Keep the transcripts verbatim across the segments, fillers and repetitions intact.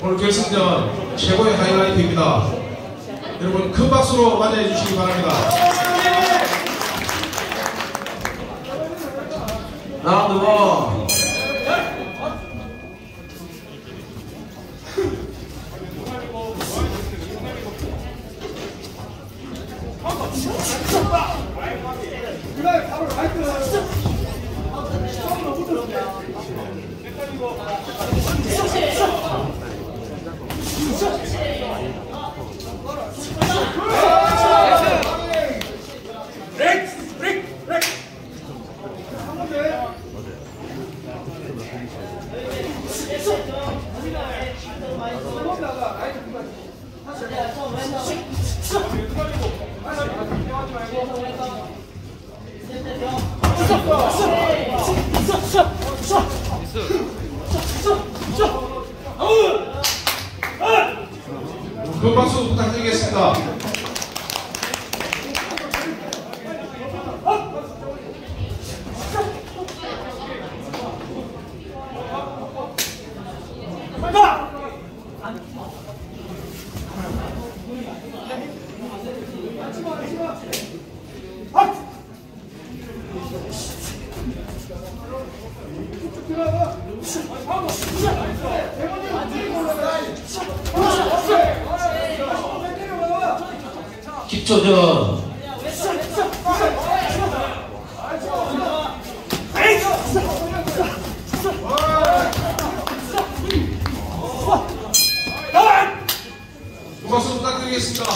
오늘 결승전 최고의 하이라이트입니다. 여러분 큰 박수로 맞이해 주시기 바랍니다. 라운드 원. 큰 박수 부탁드리겠습니다. 십 초 전. 박수 부탁드리겠습니다.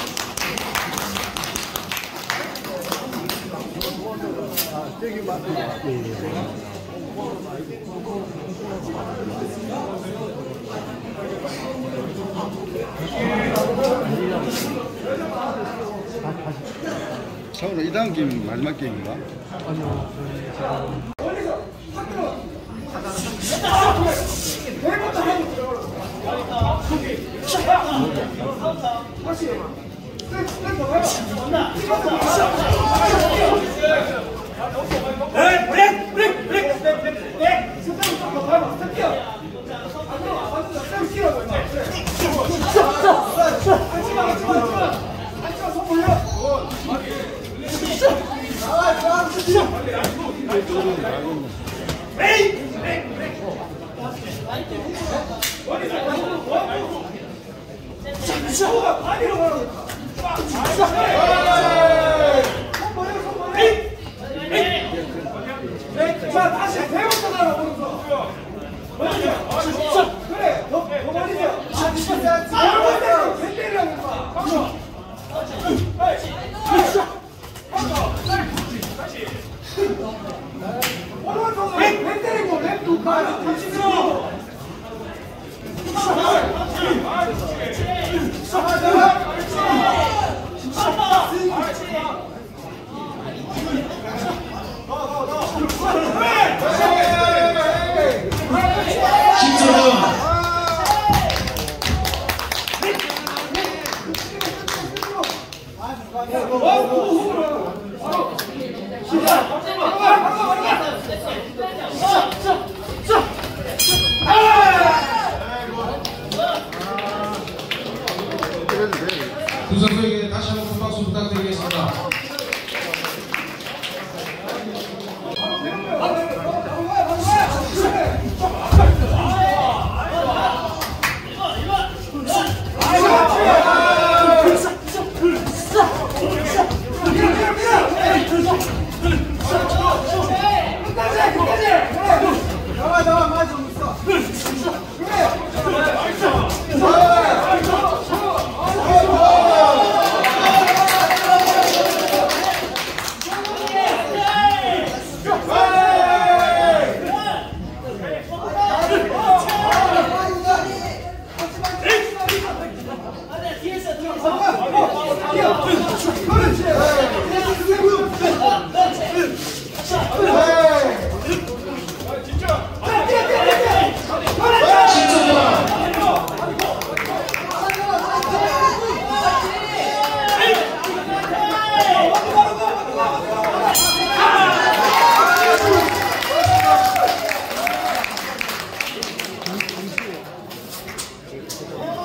자, 오늘 이 다음 게임 마지막 게임인가? 아니요. 자, 다시 배웠다 나라 오른손. 그래, 너, 너 말이죠. 아, 진짜. 배웠다. 배 때리라고 봐. 방금. 오른손으로 배 때리고 랩도 가야 다시 들어. 두 선수에게 다시 한번 큰 박수 부탁드리겠습니다. 나와 나와 맞아 있어.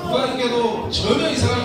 누가에게도 전혀 이상한